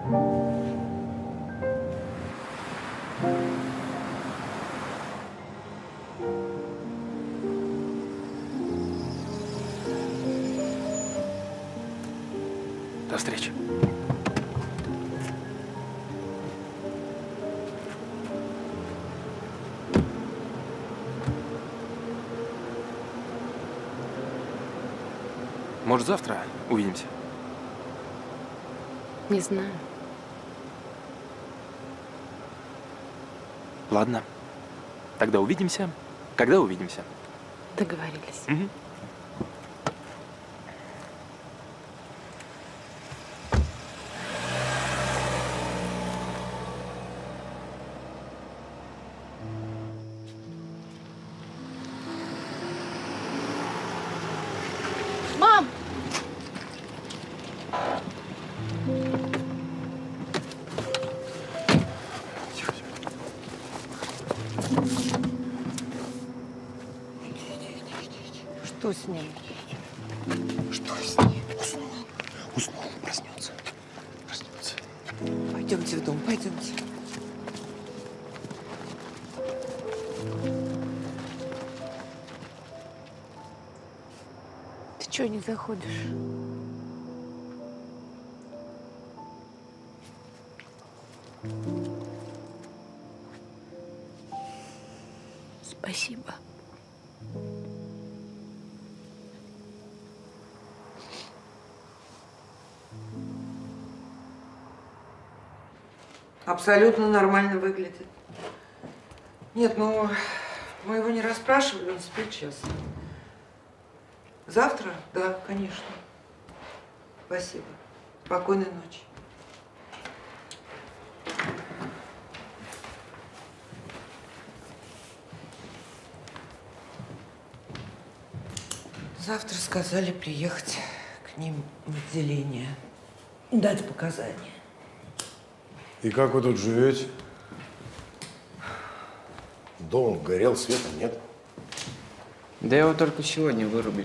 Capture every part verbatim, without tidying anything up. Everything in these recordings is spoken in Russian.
До встречи. Может, завтра увидимся? Не знаю. Ладно. Тогда увидимся, когда увидимся. Договорились. Угу. Мам! Что с ним? Что с ним? Уснул. Уснул, проснется. Проснется. Пойдемте в дом, пойдемте. Ты чего не заходишь? Спасибо. Абсолютно нормально выглядит. Нет, ну, мы его не расспрашивали, он спит сейчас. Завтра? Да, конечно. Спасибо. Спокойной ночи. Завтра сказали приехать к ним в отделение, дать показания. И как вы тут живете? Дом горел, света нет. Да его только сегодня вырубили.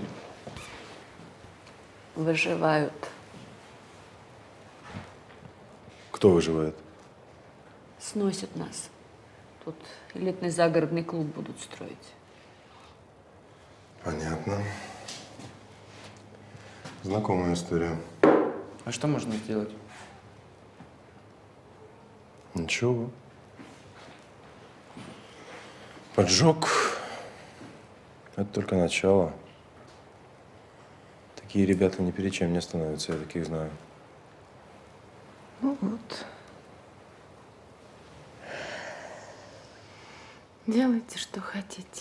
Выживают. Кто выживает? Сносят нас. Тут элитный загородный клуб будут строить. Понятно. Знакомая история. А что можно сделать? Ничего. Поджог – это только начало. Такие ребята ни перед чем не остановятся, я таких знаю. Ну вот. Делайте, что хотите.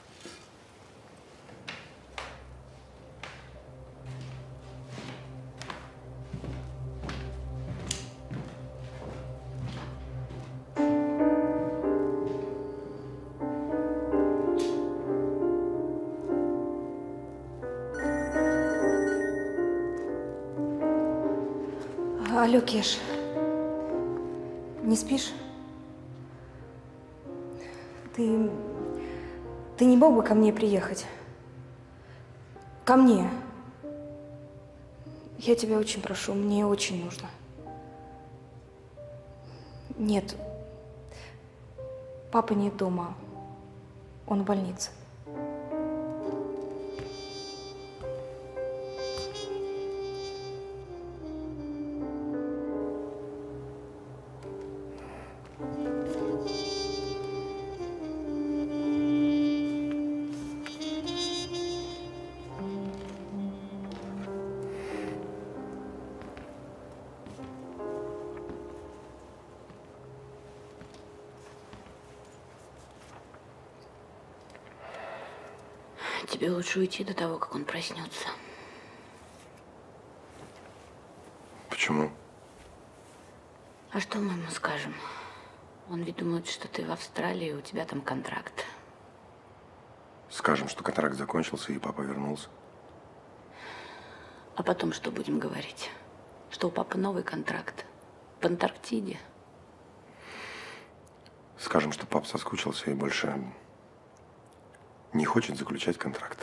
Алло, Кеш, не спишь? Ты, ты не мог бы ко мне приехать? Ко мне. Я тебя очень прошу, мне очень нужно. Нет, папа нет дома, он в больнице. Тебе лучше уйти до того, как он проснется. Почему? А что мы ему скажем? Он ведь думает, что ты в Австралии, у тебя там контракт. Скажем, что контракт закончился, и папа вернулся. А потом что будем говорить? Что у папы новый контракт в Антарктиде? Скажем, что папа соскучился и больше не хочет заключать контрактов.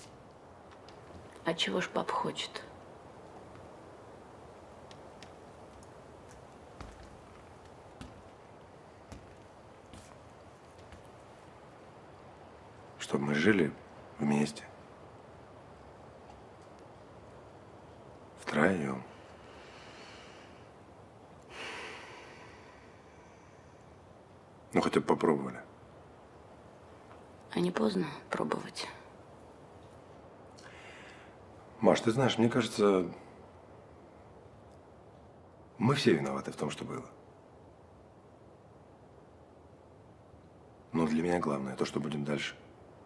А чего ж пап хочет? чтобы мы жили вместе. Втроем. Ну, хотя бы попробовали. А не поздно пробовать? Маш, ты знаешь, мне кажется, мы все виноваты в том, что было. Но для меня главное то, что будет дальше.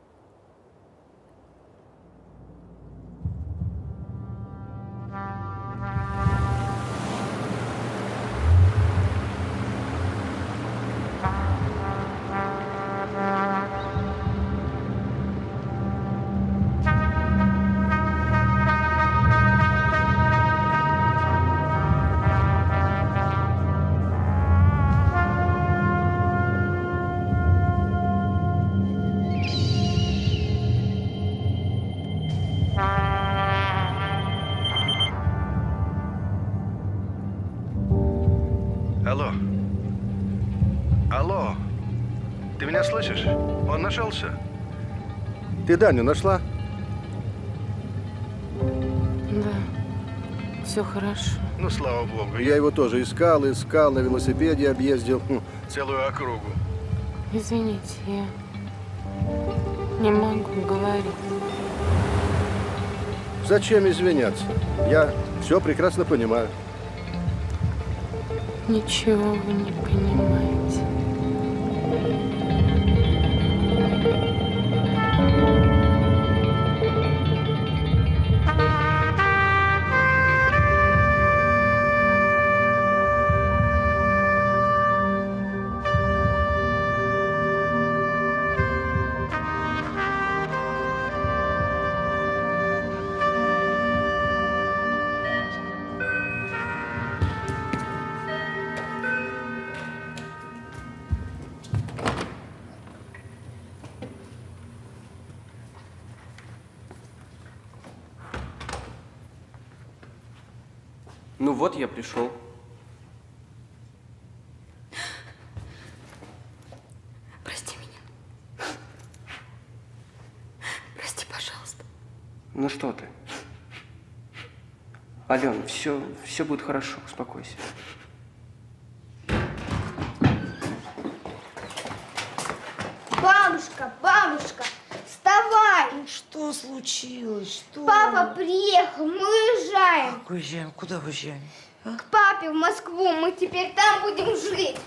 Алло. Алло. Ты меня слышишь? Он нашелся? Ты Даню нашла? Да. Все хорошо. Ну, слава богу. Я его тоже искал, искал, на велосипеде объездил хм, целую округу. Извините, я не могу говорить. Зачем извиняться? Я все прекрасно понимаю. Ничего вы не понимаете. Ну вот, я пришел. Прости меня. Прости, пожалуйста. Ну что ты? Ален, все, все будет хорошо, успокойся. Бабушка, бабушка, вставай! Что случилось? Что? Папа приехал, мы уезжаем. Как уезжаем? Куда уезжаем? А? К папе в Москву, мы теперь там будем жить.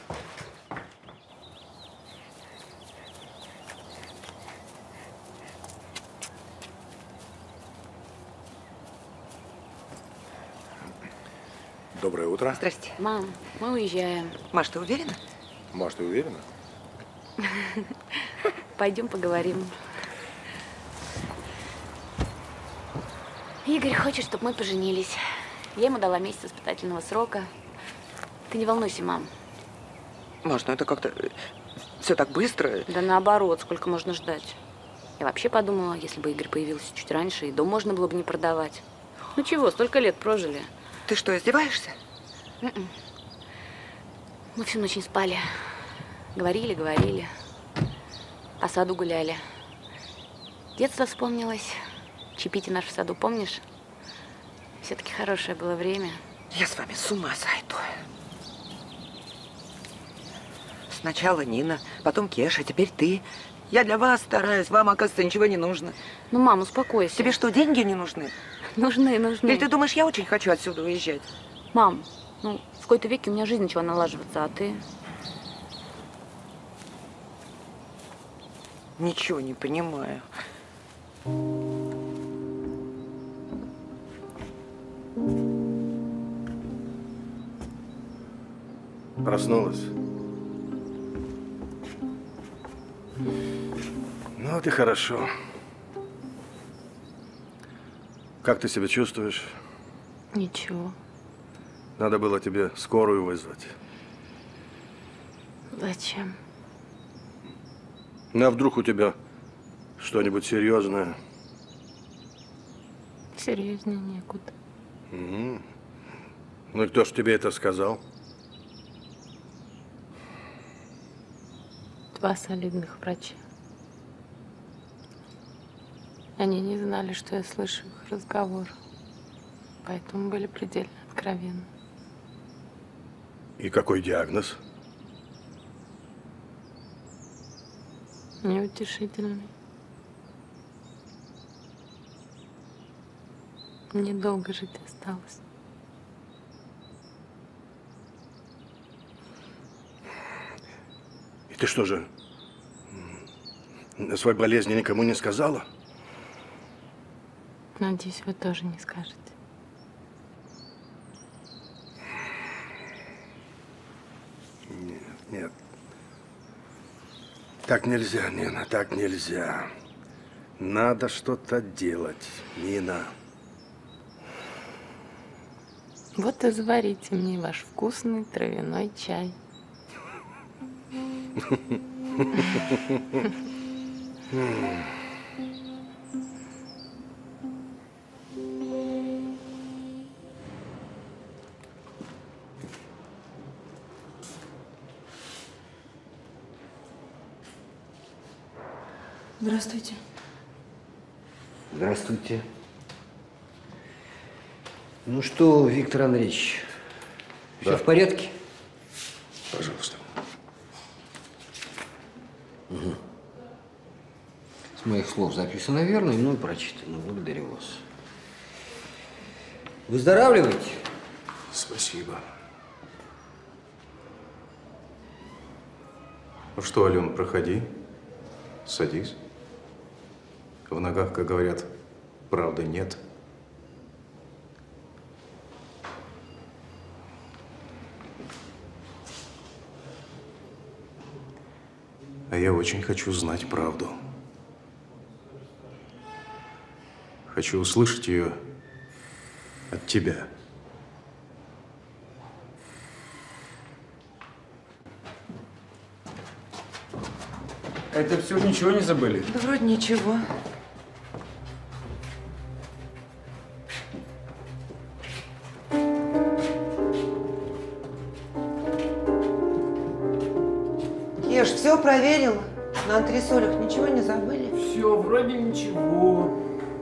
Доброе утро. Здрасте. Мам, мы уезжаем. Маш, ты уверена? Маш, ты уверена? Пойдем поговорим. Игорь хочет, чтобы мы поженились. Я ему дала месяц испытательного срока. Ты не волнуйся, мам. Маш, ну это как-то все так быстро. Да наоборот, сколько можно ждать. Я вообще подумала, если бы Игорь появился чуть раньше, и дом можно было бы не продавать. Ну чего, столько лет прожили. Ты что, издеваешься? Mm-mm. Мы всю ночь не спали. Говорили, говорили. По саду гуляли. Детство вспомнилось. Чаепитие наше в саду, помнишь? Все-таки хорошее было время. Я с вами с ума сойду. Сначала Нина, потом Кеша, теперь ты. Я для вас стараюсь, вам, оказывается, ничего не нужно. Ну, мам, успокойся. Тебе что, деньги не нужны? Нужны, нужны. Или ты думаешь, я очень хочу отсюда уезжать? Мам, ну, в какой-то веке у меня жизнь начала налаживаться, а ты? Ничего не понимаю. Проснулась? Ну, вот и хорошо. Как ты себя чувствуешь? Ничего. Надо было тебе скорую вызвать. Зачем? Ну, а вдруг у тебя что-нибудь серьезное? Серьезнее некуда. Угу. Ну и кто ж тебе это сказал? Два солидных врача. Они не знали, что я слышу их разговор, поэтому были предельно откровенны. И какой диагноз? Неутешительный. Недолго жить осталось. И ты что же, о своей болезни никому не сказала? Надеюсь, вы тоже не скажете. Нет, нет. Так нельзя, Нина, так нельзя. Надо что-то делать, Нина. Вот и заварите мне ваш вкусный травяной чай. Здравствуйте. Здравствуйте. Ну что, Виктор Андреевич, все Да. в порядке? Пожалуйста. Угу. С моих слов записано верно, и мной прочитано. Благодарю вас. Выздоравливайте. Спасибо. Ну что, Алена, проходи. Садись. В ногах, как говорят, правды нет. А я очень хочу знать правду. Хочу услышать ее от тебя. Это все, ничего не забыли? Да вроде ничего. Ешь, все проверила? На антресолях ничего не забыли? Все, вроде ничего.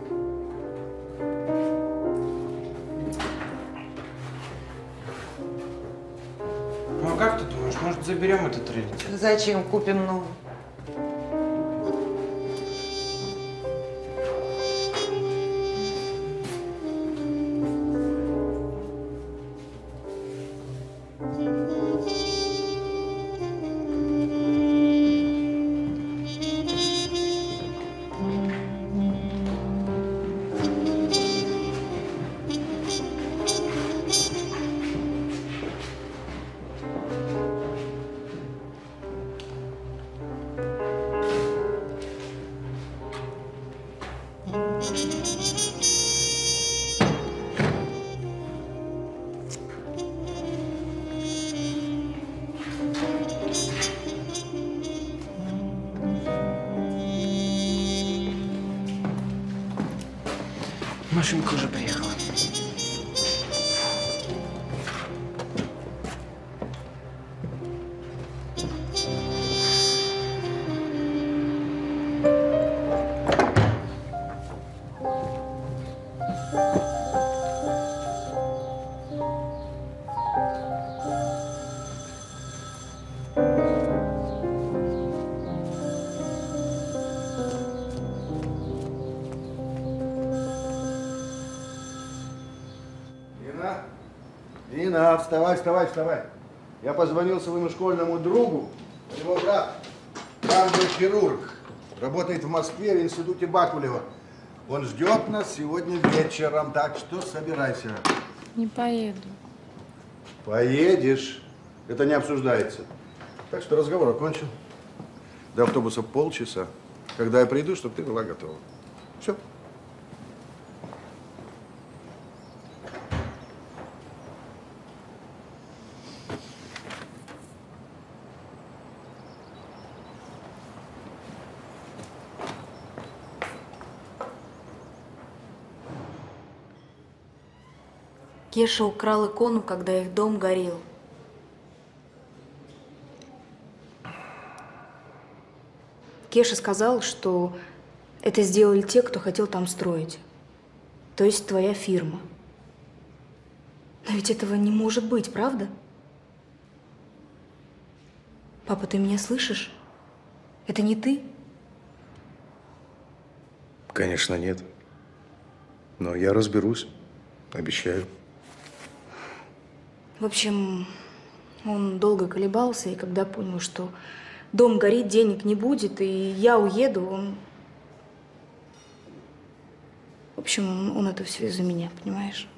Ну а как ты думаешь, может заберем этот раритет? Зачем? Купим новый. Машинка уже приехала. Нина, вставай, вставай, вставай. Я позвонил своему школьному другу, у него брат, кардиохирург, работает в Москве в институте Бакулева. Он ждет нас сегодня вечером, так что собирайся. Не поеду. Поедешь. Это не обсуждается. Так что разговор окончен. До автобуса полчаса. Когда я приду, чтобы ты была готова. Все. Кеша украл икону, когда их дом горел. Кеша сказал, что Это сделали те, кто хотел там строить. То есть твоя фирма. Но ведь этого не может быть, правда? Папа, ты меня слышишь? Это не ты? Конечно, нет. Но я разберусь. Обещаю. В общем, он долго колебался, и когда понял, что дом горит, денег не будет, и я уеду, он… В общем, он это все из-за меня, понимаешь?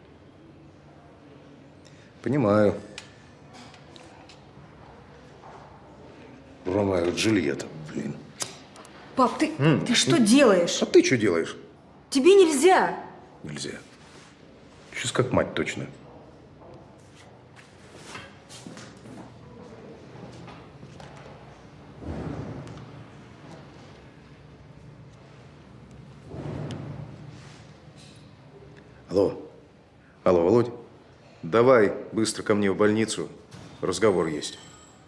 Понимаю. Ромео и Джульетта, блин. Пап, ты, М, ты что ну, делаешь? А ты что делаешь? Тебе нельзя. Нельзя. Сейчас как мать точно. Алло. Алло, Володь. Давай быстро ко мне в больницу. Разговор есть.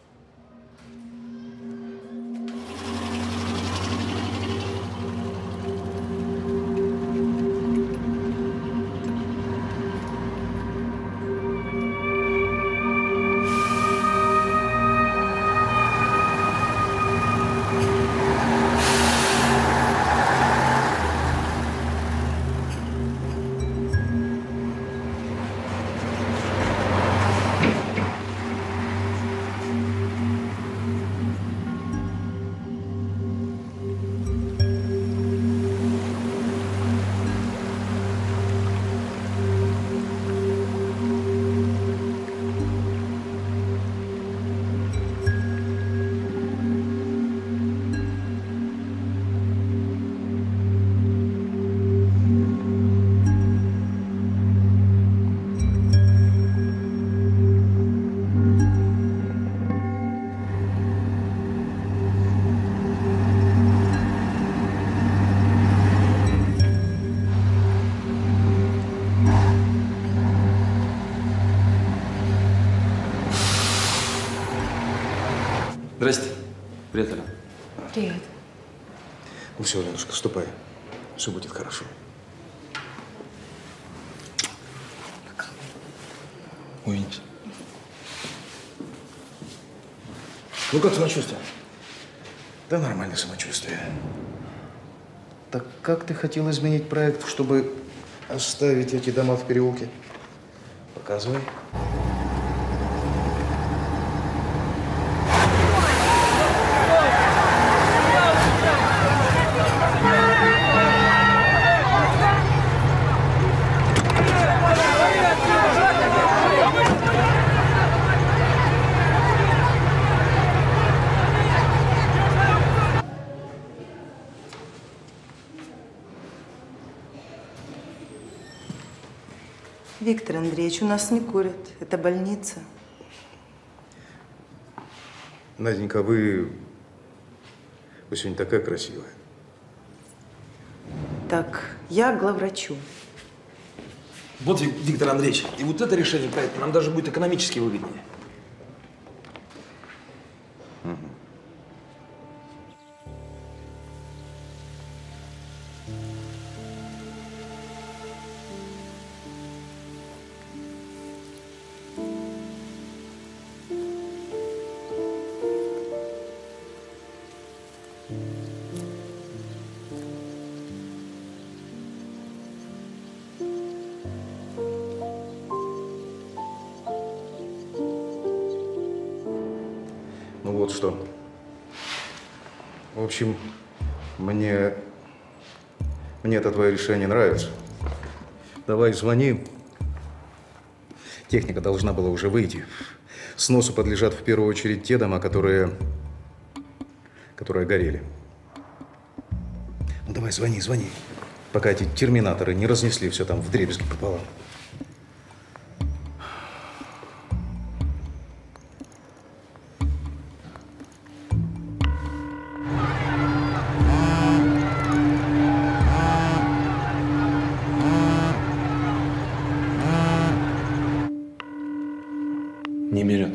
Здрасте. Привет, Алена. Привет. Ну все, Ленушка, ступай. Все будет хорошо. Увидимся. Ну как самочувствие? Да нормальное самочувствие. Так как ты хотел изменить проект, чтобы оставить эти дома в переулке? Показывай. Виктор Андреевич, у нас не курят. Это больница. Наденька, вы… Вы сегодня такая красивая. Так, я к главврачу. Вот, Виктор Андреевич, и вот это решение проекта нам даже будет экономически выгоднее. Угу. Ну вот что. В общем, мне… Мне это твое решение нравится. Давай, звони. Техника должна была уже выйти. Сносу подлежат в первую очередь те дома, которые… которые горели. Ну давай, звони, звони. Пока эти терминаторы не разнесли все там вдребезги пополам. Не берет.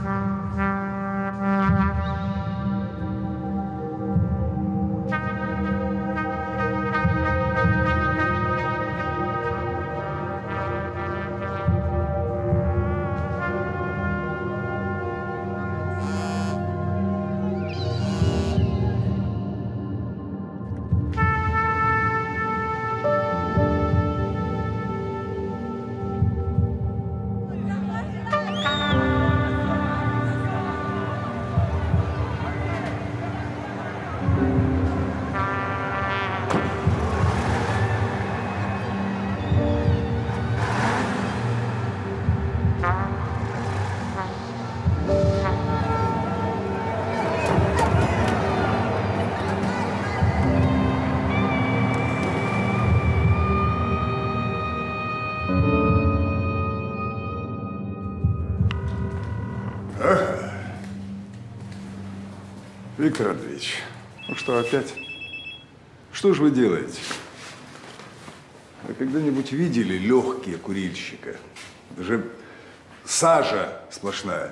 Виктор Андреевич, ну что опять? Что же вы делаете? Вы когда-нибудь видели легкие курильщика? Это же сажа сплошная.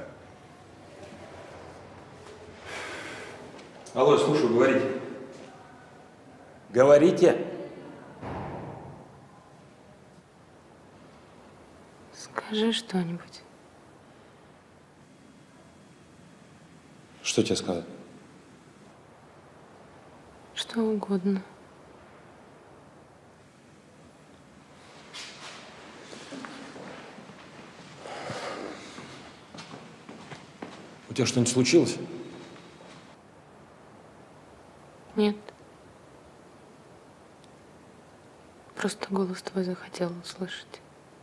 Алло, слушаю, говорите. Говорите. Скажи что-нибудь. Что тебе сказать? Что угодно. У тебя что-нибудь случилось? Нет. Просто голос твой захотел услышать.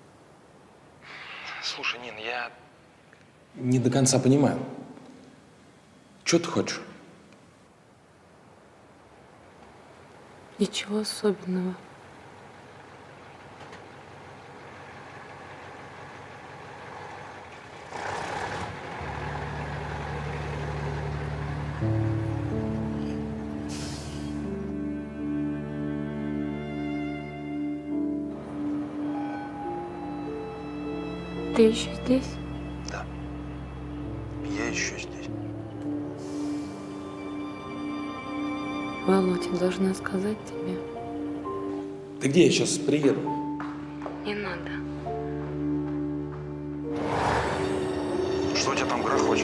Слушай, Нин, я не до конца понимаю. Что ты хочешь? Ничего особенного. Ты еще здесь? Да. Я еще здесь. Володя, должна сказать тебе. Ты где? Я сейчас приеду. Не надо. Что у тебя там грохочет?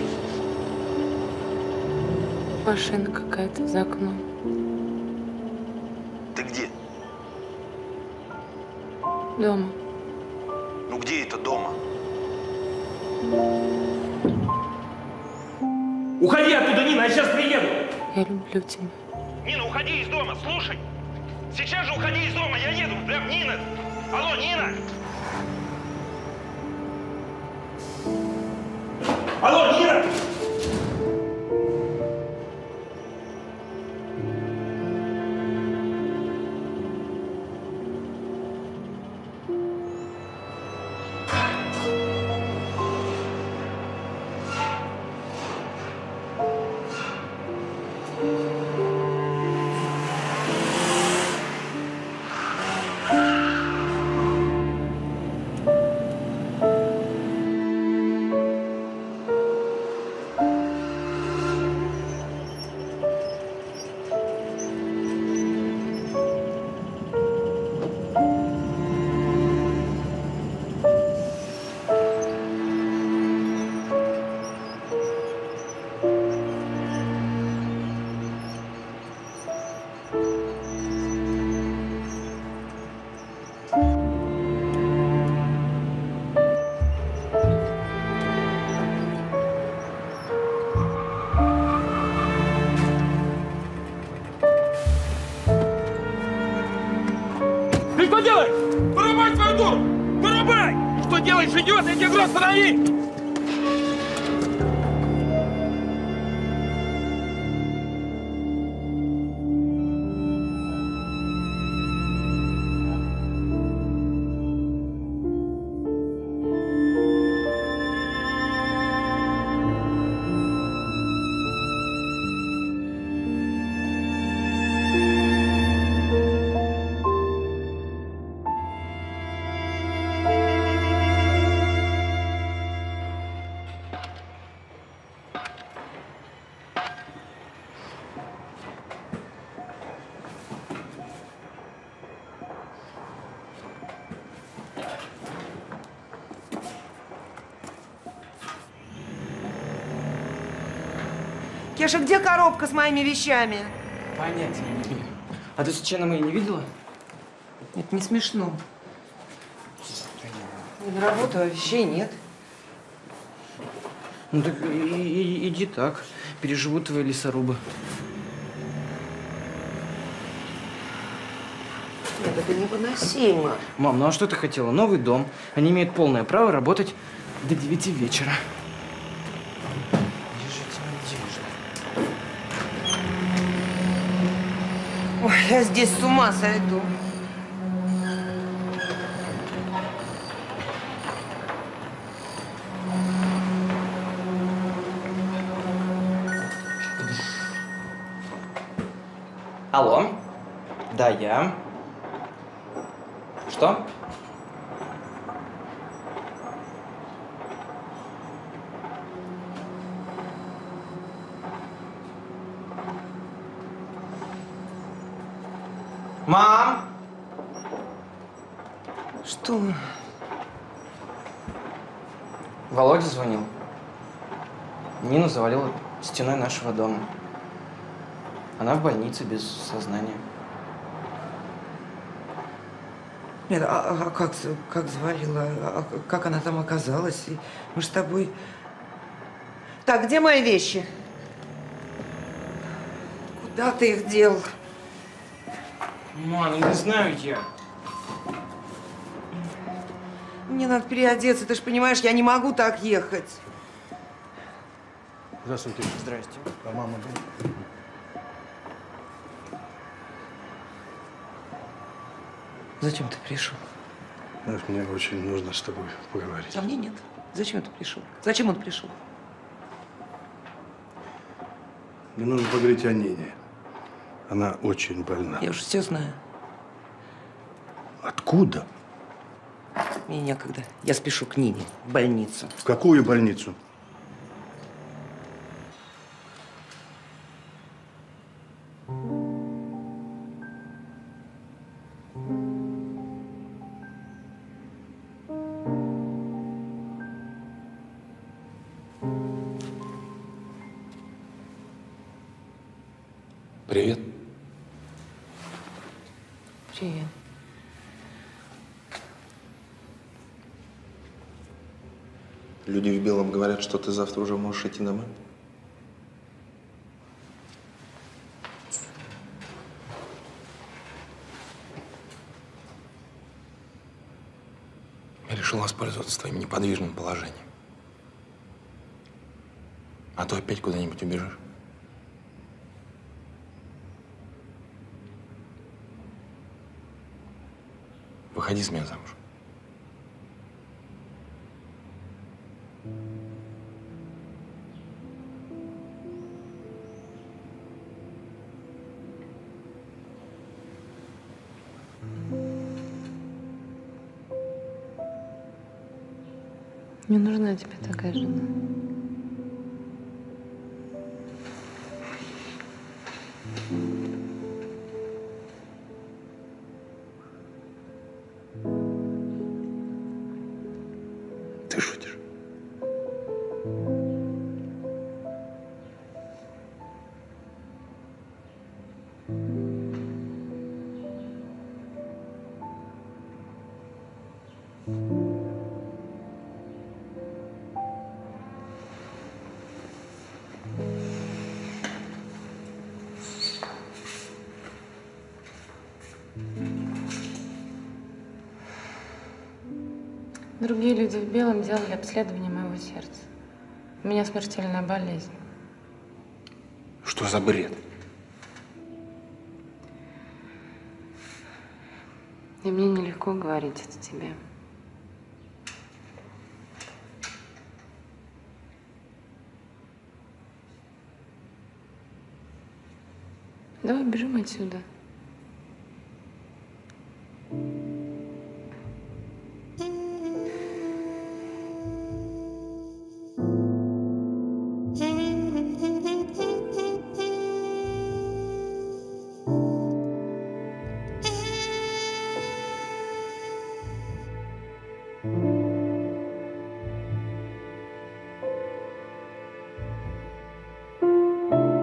Машина какая-то за окном. Ты где? Дома. Ну где это дома? Уходи оттуда, Нина, я сейчас приеду. Я люблю тебя. Нина, уходи из дома, слушай. Сейчас же уходи из дома, я еду. Да, Нина. Алло, Нина. Алло, Нина. Ты что делаешь? Вырубай свою дуру! Вырубай! Что делаешь, идиот? Я тебе говорю, останови! Кеша, где коробка с моими вещами? Понятия не имею. А ты случайно мои не видела? Это не смешно. Я на работу, а вещей нет. Ну так и, и- иди так. Переживут твои лесорубы. Нет, это невыносимо. Мам, ну а что ты хотела? Новый дом. Они имеют полное право работать до девяти вечера. Ой, я здесь с ума сойду. Алло. Да, я. Что? Мам! Что? Володя звонил. Нину завалила стеной нашего дома. Она в больнице без сознания. Нет, а, а как, как завалила? А как она там оказалась? И мы с тобой… Так, где мои вещи? Куда ты их дел? Мам, ну не знаю я. Мне надо переодеться, ты же понимаешь, я не могу так ехать. Здравствуйте. Здрасте. А мама дома? Зачем ты пришел? Знаешь, мне очень нужно с тобой поговорить. А мне нет. Зачем ты пришел? Зачем он пришел? Мне нужно поговорить о Нине. Она очень больна. Я уже все знаю. Откуда? Мне некогда. Я спешу к Нине в больницу. В какую больницу? Привет. Привет. Люди в белом говорят, что ты завтра уже можешь идти домой. Я решил воспользоваться твоим неподвижным положением. А то опять куда-нибудь убежишь. Выходи с меня замуж. Не нужна тебе такая жена. Ты шутишь? Другие люди в белом делали обследование моего сердца. У меня смертельная болезнь. Что за бред? И мне нелегко говорить это тебе. Давай бежим отсюда. Thank you.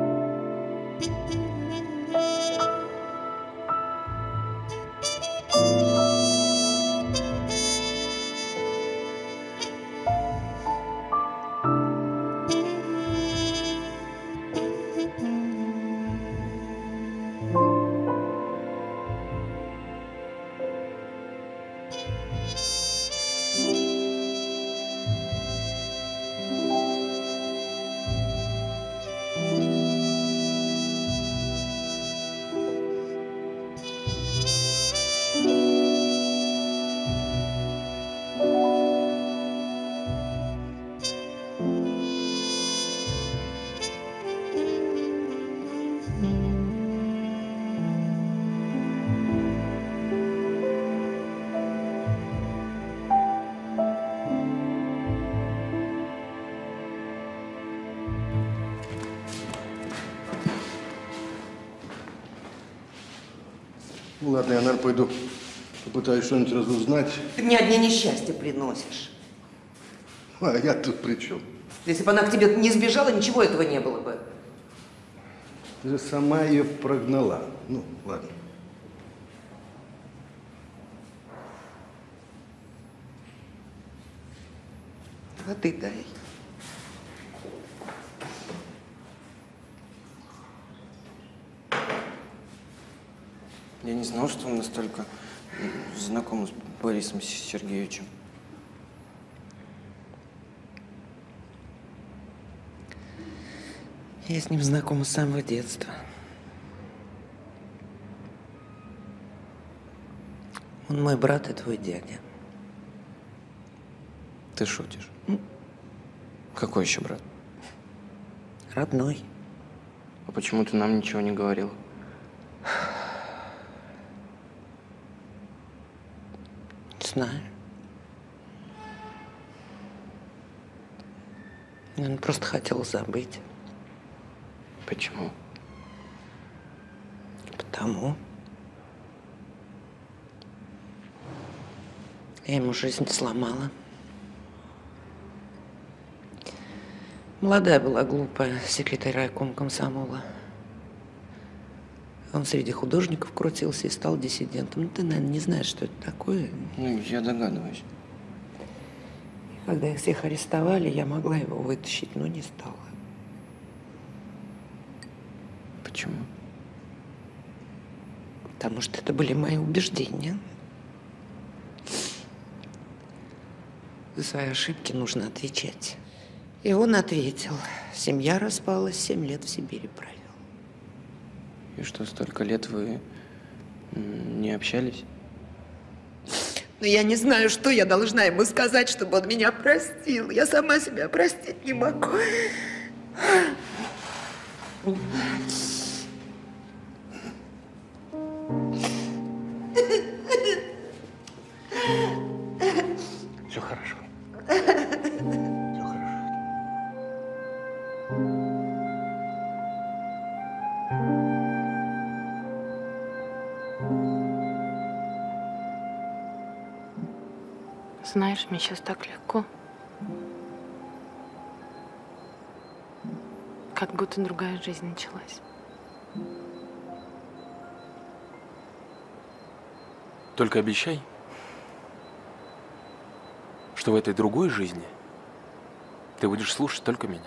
Ну ладно, я, наверное, пойду попытаюсь что-нибудь разузнать. Ты мне одни несчастья приносишь. А я тут при чем? Если бы она к тебе не сбежала, ничего этого не было бы. Ты же сама ее прогнала. Ну, ладно. Воды дай. Я не знал, что он настолько знаком с Борисом Сергеевичем. Я с ним знакома с самого детства. Он мой брат и твой дядя. Ты шутишь? Какой еще брат? Родной. А почему ты нам ничего не говорил? Не знаю. Он просто хотел забыть. Почему? Потому. Я ему жизнь сломала. Молодая была, глупая, секретарь райкома комсомола. Он среди художников крутился и стал диссидентом. Ну, ты, наверное, не знаешь, что это такое. Ну, я догадываюсь. Когда их всех арестовали, я могла его вытащить, но не стала. Почему? Потому что это были мои убеждения. За свои ошибки нужно отвечать. И он ответил. Семья распалась, семь лет в Сибири провел. И что, столько лет вы не общались? Но я не знаю, что я должна ему сказать, чтобы он меня простил. Я сама себя простить не могу. Все хорошо. Знаешь, мне сейчас так легко. Как будто другая жизнь началась. Только обещай, что в этой другой жизни ты будешь слушать только меня.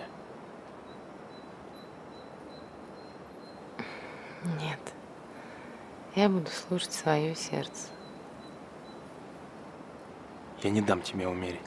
Нет. Я буду слушать свое сердце. Я не дам тебе умереть.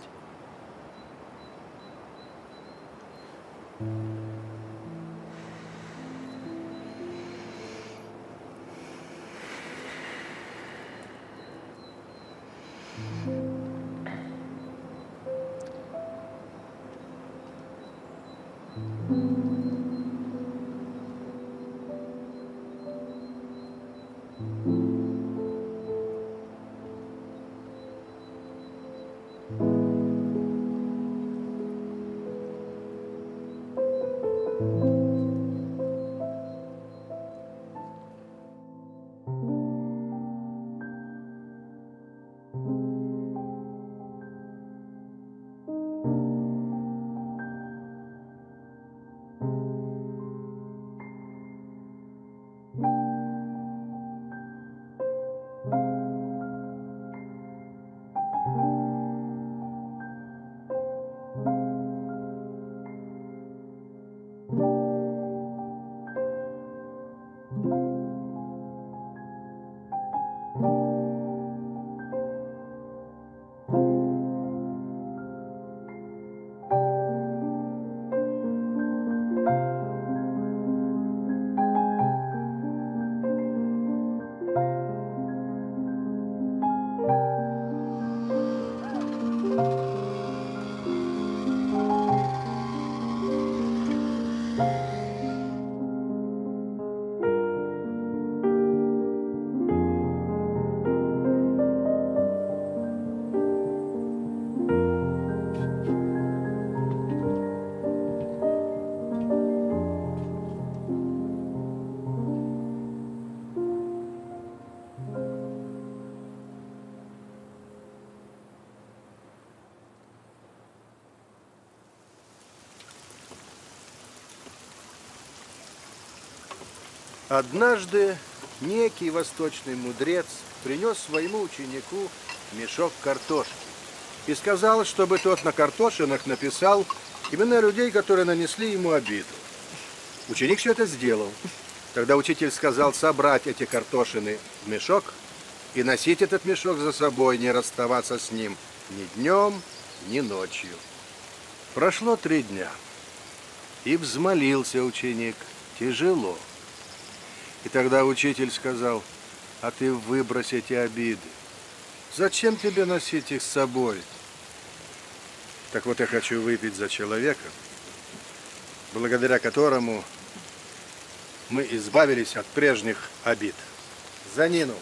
Однажды некий восточный мудрец принес своему ученику мешок картошки и сказал, чтобы тот на картошинах написал имена людей, которые нанесли ему обиду. Ученик все это сделал. Тогда учитель сказал собрать эти картошины в мешок и носить этот мешок за собой, не расставаться с ним ни днем, ни ночью. Прошло три дня, и взмолился ученик тяжело. И тогда учитель сказал: а ты выбрось эти обиды. Зачем тебе носить их с собой? Так вот, я хочу выпить за человека, благодаря которому мы избавились от прежних обид. За Нину.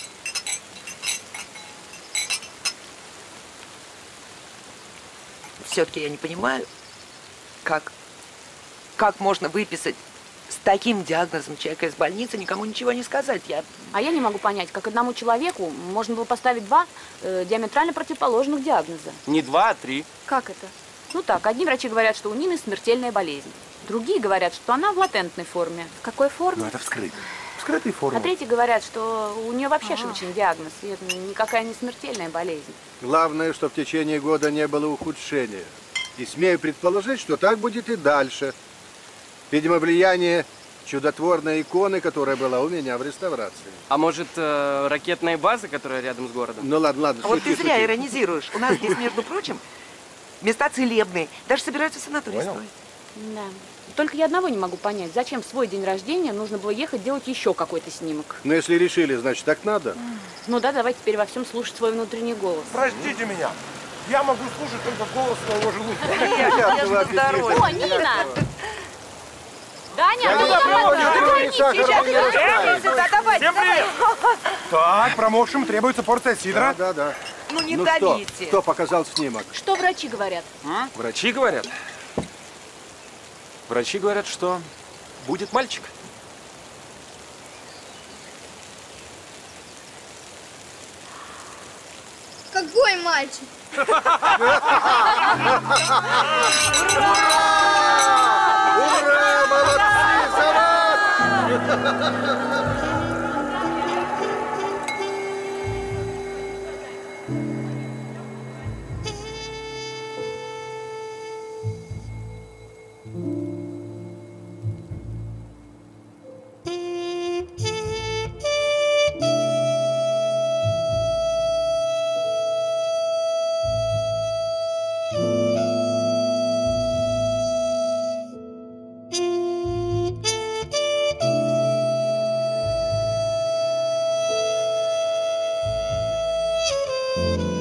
Все-таки я не понимаю, как, как можно выписать с таким диагнозом человека из больницы, никому ничего не сказать. Я... А я не могу понять, как одному человеку можно было поставить два э, диаметрально противоположных диагноза. Не два, а три. Как это? Ну так, одни врачи говорят, что у Нины смертельная болезнь. Другие говорят, что она в латентной форме. В какой форме? Ну, это вскрытие. Вскрытой форме. А третьи говорят, что у нее вообще ошибочный диагноз, и это никакая не смертельная болезнь. Главное, что в течение года не было ухудшения. И смею предположить, что так будет и дальше. Видимо, влияние чудотворной иконы, которая была у меня в реставрации. А может, э, ракетная база, которая рядом с городом? Ну ладно, ладно. А вот ты зря иронизируешь. У нас здесь, между прочим, места целебные. Даже собираются в санаторий строить. Да. Только я одного не могу понять, зачем в свой день рождения нужно было ехать делать еще какой-то снимок. Ну, если решили, значит, так надо. Ну да, давайте теперь во всем слушать свой внутренний голос. Простите меня, я могу слушать только голос своего желудка. О, Нина! Даня, Да, ну да, давай, приводите, сейчас, сюда, давай, Всем привет! Так, промокшим требуется порция сидра. Да, да, да. Ну не Ну что, давите. кто показал снимок? Что врачи говорят? А? Врачи говорят? Врачи говорят, что будет мальчик. Какой мальчик? Ура! Молодцы, Сарат! Thank you.